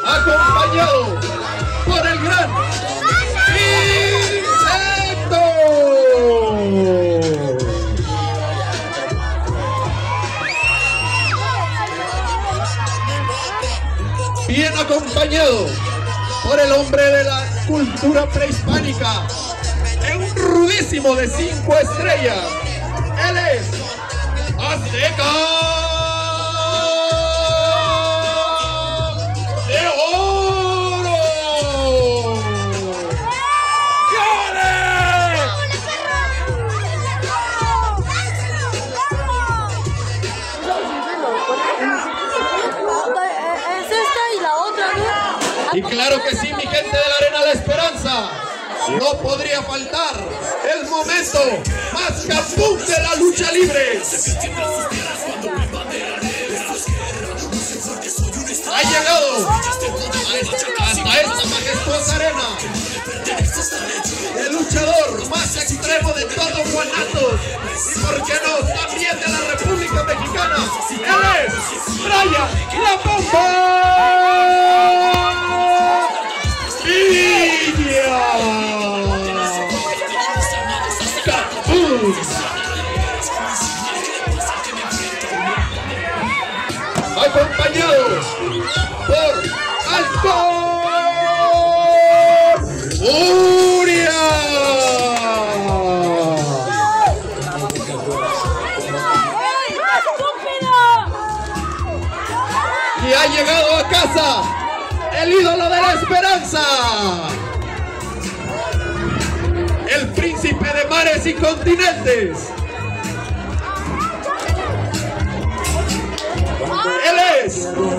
acompañado por el gran Insecto. Bien acompañado por el hombre de la cultura prehispánica, un rudísimo de 5 estrellas. Él es Azteca de Oro. Es esta y la otra, ¿no? Y claro que sí, mi gente de la Arena La Esperanza, no podría faltar el momento más capum de la lucha libre. Ha llegado hasta esta majestuosa arena el luchador más extremo de todo Guanatos, y por qué no, también de la República Mexicana. Él es Brian La Bomba Villa. ¡Capum! Acompañados por Halcón Furia. Y ha llegado a casa el ídolo de la esperanza, el príncipe de mares y continentes. Él es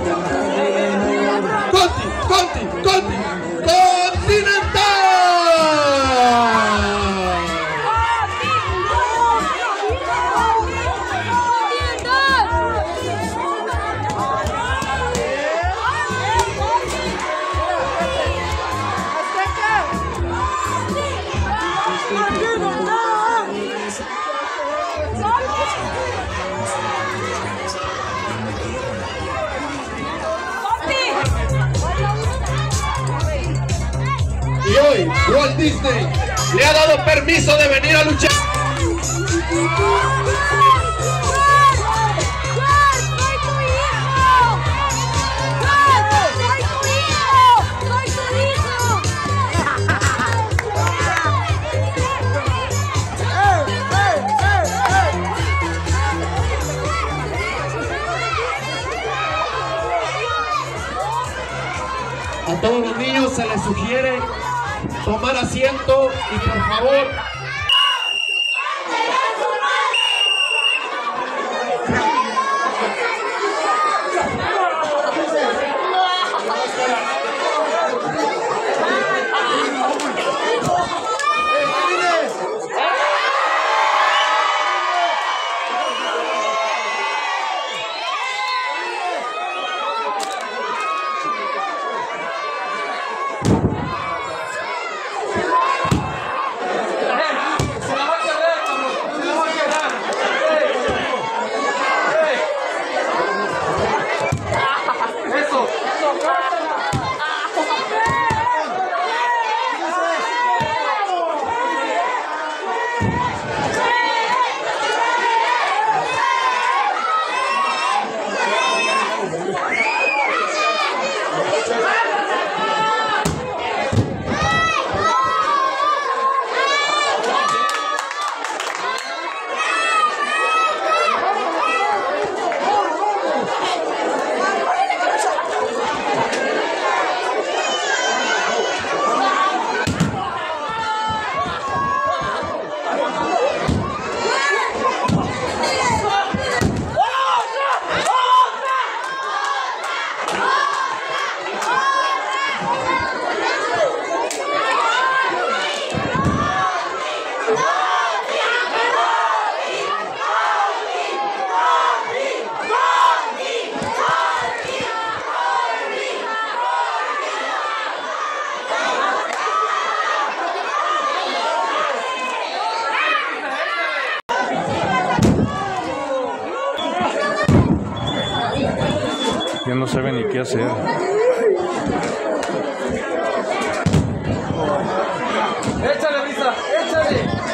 Y hoy Walt Disney le ha dado permiso de venir a luchar. A todos los niños se les sugiere tomar asiento y por favor Ya no sabe ni qué hacer. Échale, Brisa, échale.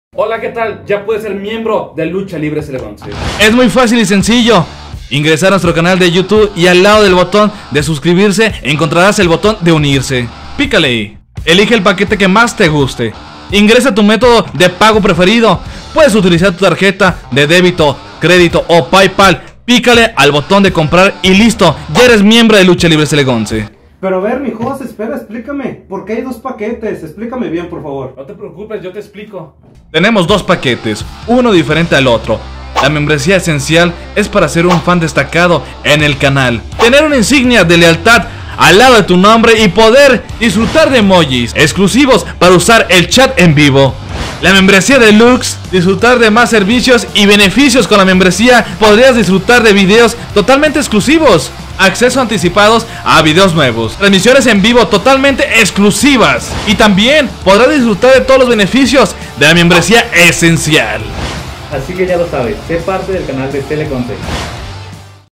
Hola, ¿qué tal? Ya puedes ser miembro de Lucha Libre Celegonce. Es muy fácil y sencillo. Ingresar a nuestro canal de YouTube y al lado del botón de suscribirse encontrarás el botón de unirse. Pícale ahí. Elige el paquete que más te guste. Ingresa tu método de pago preferido. Puedes utilizar tu tarjeta de débito, crédito o PayPal. Pícale al botón de comprar y listo. Ya eres miembro de Lucha Libre Celegonce. Pero a ver, mi José, espera, explícame. ¿Por qué hay dos paquetes? Explícame bien, por favor. No te preocupes, yo te explico. Tenemos dos paquetes, uno diferente al otro. La membresía esencial es para ser un fan destacado en el canal, tener una insignia de lealtad al lado de tu nombre y poder disfrutar de emojis exclusivos para usar el chat en vivo. La membresía deluxe, disfrutar de más servicios y beneficios. Con la membresía podrías disfrutar de videos totalmente exclusivos, acceso anticipados a videos nuevos, transmisiones en vivo totalmente exclusivas y también podrás disfrutar de todos los beneficios de la membresía esencial. Así que ya lo sabes, sé parte del canal de Celegonce.